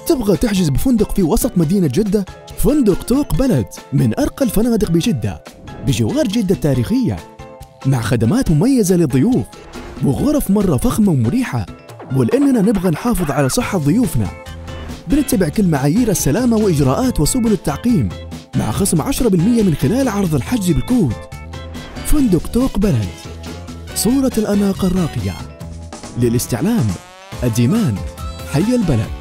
تبغى تحجز بفندق في وسط مدينة جدة؟ فندق طوق بلد من أرقى الفنادق بجدة، بجوار جدة التاريخية، مع خدمات مميزة للضيوف وغرف مرة فخمة ومريحة. ولأننا نبغى نحافظ على صحة ضيوفنا بنتبع كل معايير السلامة وإجراءات وسبل التعقيم، مع خصم 10% من خلال عرض الحجز بالكود. فندق طوق بلد، صورة الأناقة الراقية. للاستعلام الديمان، حي البلد.